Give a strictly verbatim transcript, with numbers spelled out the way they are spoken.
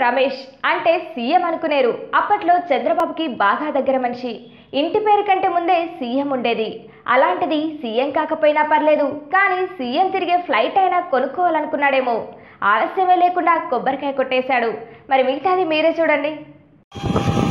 రమేష్ అంటే సీఎం అనుకునేరు. అప్పట్లో చంద్రబాబుకి బాగా దగ్గర మనిషి. ఇంటి పేరు కంటే ముందే సీఎం ఉండేది. అలాంటిది సీఎం కాకపోయినా పర్లేదు, కానీ సీఎం తిరిగే ఫ్లైట్ అయినా కొనుక్కోవాలనుకున్నాడేమో. ఆలస్యమే లేకుండా కొబ్బరికాయ కొట్టేశాడు. మరి మిగతాది మీరే చూడండి.